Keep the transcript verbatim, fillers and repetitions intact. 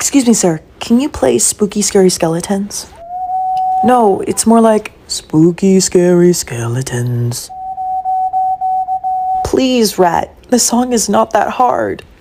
Excuse me, sir. Can you play Spooky Scary Skeletons? No, it's more like Spooky Scary Skeletons. Please, Rat. The song is not that hard.